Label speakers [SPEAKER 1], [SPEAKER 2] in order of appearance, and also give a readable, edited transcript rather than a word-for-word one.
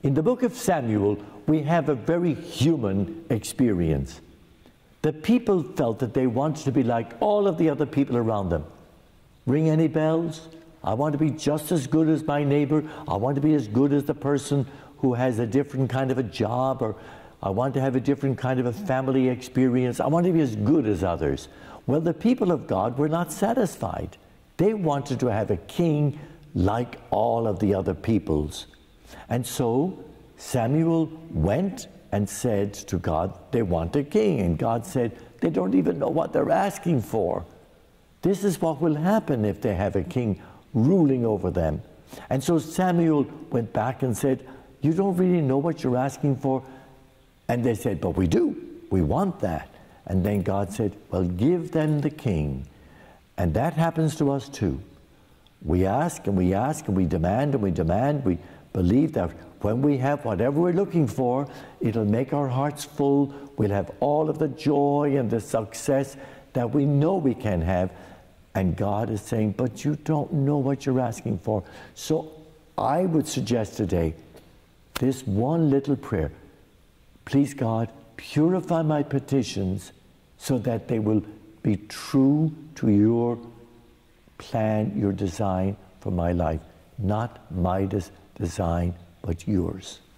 [SPEAKER 1] In the book of Samuel, we have a very human experience. The people felt that they wanted to be like all of the other people around them. Ring any bells? I want to be just as good as my neighbor. I want to be as good as the person who has a different kind of a job, or I want to have a different kind of a family experience. I want to be as good as others. Well, the people of God were not satisfied. They wanted to have a king like all of the other peoples. And so Samuel went and said to God, they want a king. And God said, they don't even know what they're asking for. This is what will happen if they have a king ruling over them. And so Samuel went back and said, you don't really know what you're asking for? And they said, but we do. We want that. And then God said, well, give them the king. And that happens to us too. We ask and we ask and we demand and we demand. We believe that when we have whatever we're looking for, it'll make our hearts full. We'll have all of the joy and the success that we know we can have. And God is saying, but you don't know what you're asking for. So I would suggest today this one little prayer. Please, God, purify my petitions so that they will be true to your plan, your design for my life. Not my design, but yours.